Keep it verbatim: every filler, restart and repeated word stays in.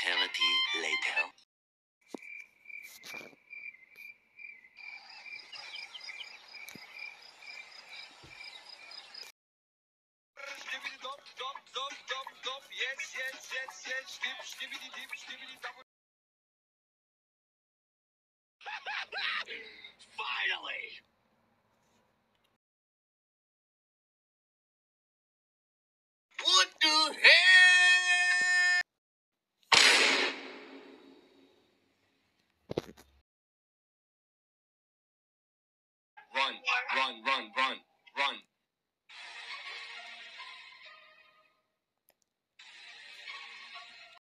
eternity later. Dop, dop, dop, dop, dop. Yes, yes, yes, yes. Dip, stibbity, dip, stibbity, double. Finally! What the hell? Run, run, run, run, run.